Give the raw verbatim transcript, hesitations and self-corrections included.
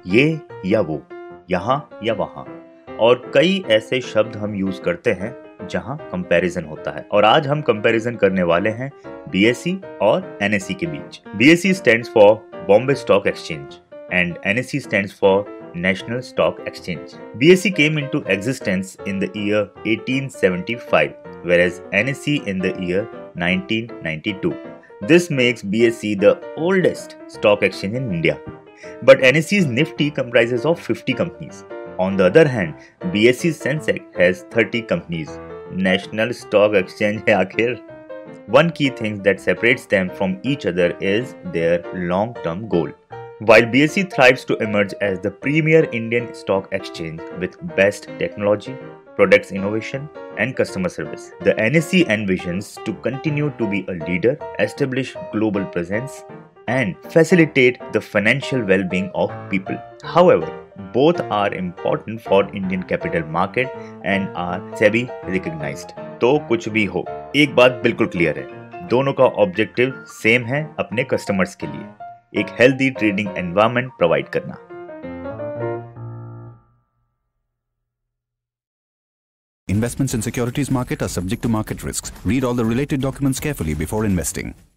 ये या वो, यहाँ या वहाँ, और कई ऐसे शब्द हम यूज करते हैं जहां कंपैरिजन होता है। और आज हम कंपैरिजन करने वाले हैं बीएसई और एनएसई के बीच। BSE stands for Bombay stock exchange and N S E stands for National Stock Exchange. B S E came into existence in the year eighteen seventy-five, whereas N S E in the year nineteen ninety-two. This makes B S E the oldest stock exchange in India. But N S E's Nifty comprises of fifty companies. On the other hand, B S E's Sensex has thirty companies. National Stock Exchange है आखिर। One key thing that separates them from each other is their long-term goal. While B S E thrives to emerge as the premier Indian stock exchange with best technology, products innovation, and customer service, the N S E envisions to continue to be a leader, establish global presence, and facilitate the financial well-being of people. However, both are important for Indian capital market and are SEBI recognized. तो कुछ भी हो, एक बात बिल्कुल clear है, दोनों का ऑब्जेक्टिव सेम है, अपने कस्टमर्स के लिए एक हेल्दी ट्रेडिंग एनवायरनमेंट प्रोवाइड करना। Investments in securities market are subject to market risks. Read all the related documents carefully before investing.